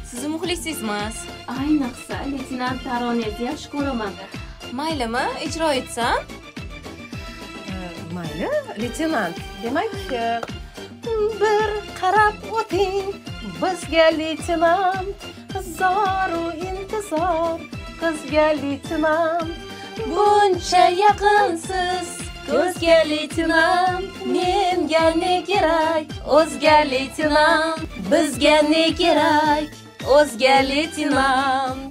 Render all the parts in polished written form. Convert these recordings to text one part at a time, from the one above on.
Sizni muxlisingizmiz. Ayniqsa leytenant Taronezi yaxshi ko'raman. Maylimi, ijro etsam? Mayli, leytenant. Demak, bir qarab o'ting bizga leytenant. Zoru intizor qizga leytenant. Buncha yaqinsiz ko'zga leytenant. Menga ne kerak? O'zga leytenant. Bizga ne kerak? O'zga leytenant.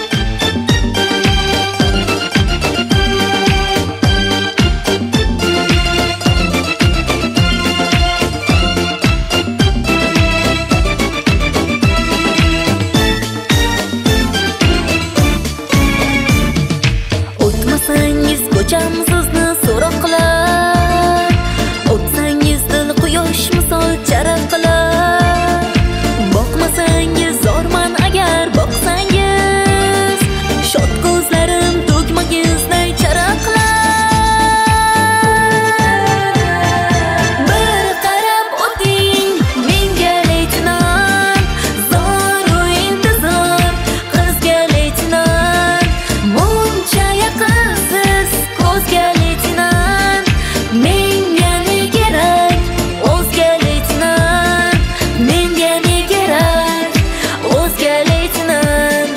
O'tmasangiz ko'cham sizni so'roq qilar. O'tsangiz dil quyosh misol charaq qilar. Boqmasangiz zorman agar boqsangiz, shod ko'zlarim tugmagizday charaq qilar. Bir qarab o'ting menga leytenant, zoru intizor qizga leytenant. Muncha yaqinsiz ko'zga leytenant. Menga ne kerak? O'zga leytenant. Menga ne kerak? O'zga leytenant.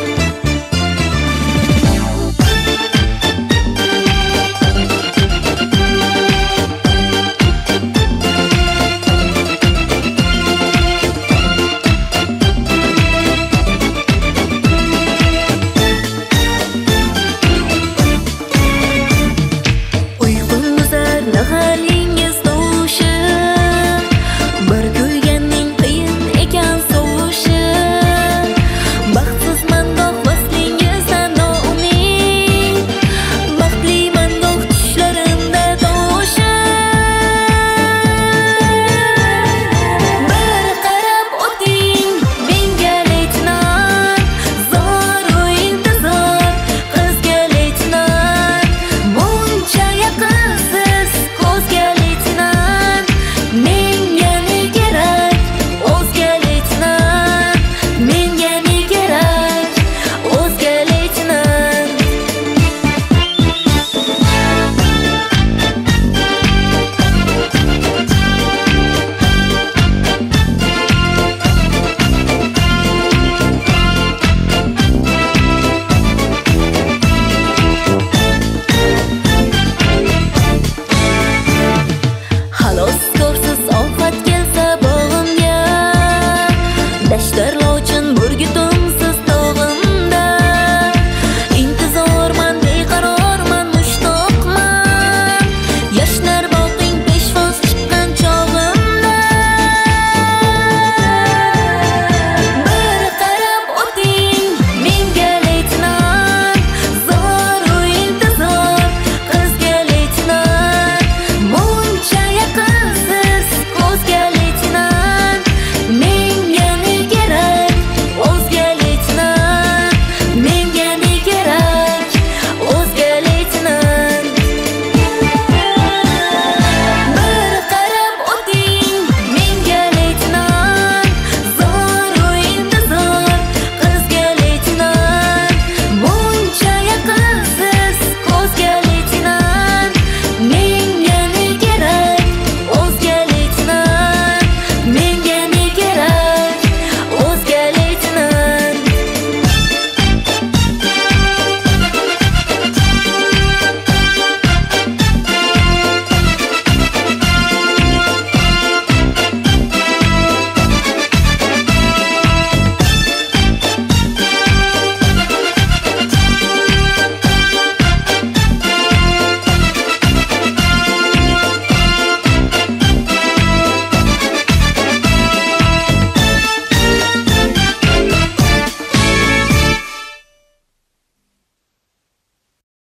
Uyqum buzar nahalingiz tovushi. Bir kuyganning qiyin ekan sovushi. Baxtsizman doq vaslingizdan noumid. Baxtliman doq tushlarimda tovushi. Bir qarab o'ting menga leytenant, zoru intizor qizga leytenant. Buncha yaqinsiz ko'zga leytenant. Menga ne kerak? O'zga leytenant. Menga ne kerak? O'zga leytenant. Xalos ko'rsiz ofat kelsa bog'imga, dashtar